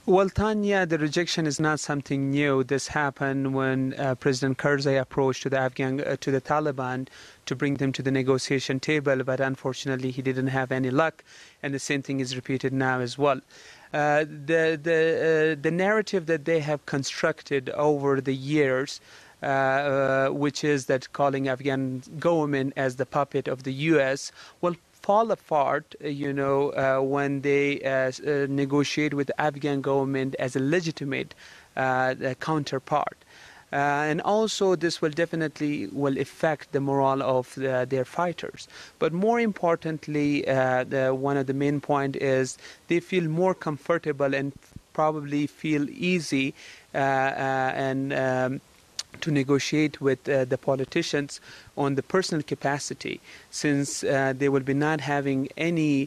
Well, Tanya, the rejection is not something new. This happened when President Karzai approached to the Taliban to bring them to the negotiation table, but unfortunately he didn't have any luck, and the same thing is repeated now as well. The narrative that they have constructed over the years, which is that calling Afghan government as the puppet of the U.S., will fall apart, when they negotiate with the Afghan government as a legitimate counterpart. And also this will definitely affect the morale of their fighters. But more importantly, one of the main point is they feel more comfortable and probably feel easy and to negotiate with the politicians on the personal capacity, since they will be not having any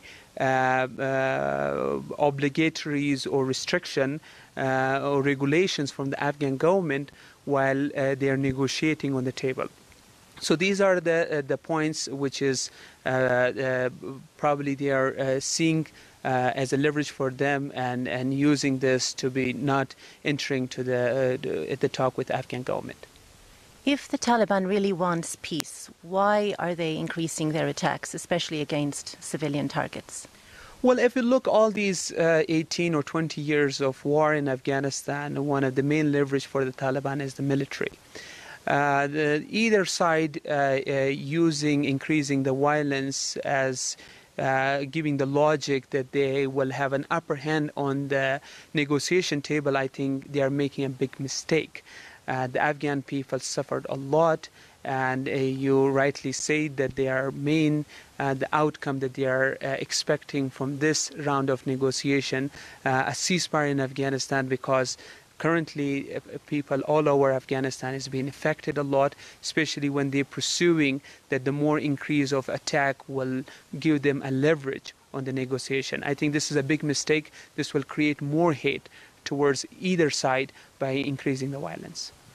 obligatories or restriction or regulations from the Afghan government while they are negotiating on the table. So these are the points which is probably they are seeing as a leverage for them and using this to be not entering to the talk with the Afghan government. If the Taliban really wants peace, why are they increasing their attacks, especially against civilian targets? Well, if you look all these 18 or 20 years of war in Afghanistan, one of the main leverage for the Taliban is the military. Either side increasing the violence as giving the logic that they will have an upper hand on the negotiation table, I think they are making a big mistake. The Afghan people suffered a lot, and you rightly say that they are the outcome that they are expecting from this round of negotiation, a ceasefire in Afghanistan, because currently people all over Afghanistan is being affected a lot, especially when they're pursuing that the more increase of attack will give them a leverage on the negotiation. I think this is a big mistake. This will create more hate towards either side by increasing the violence.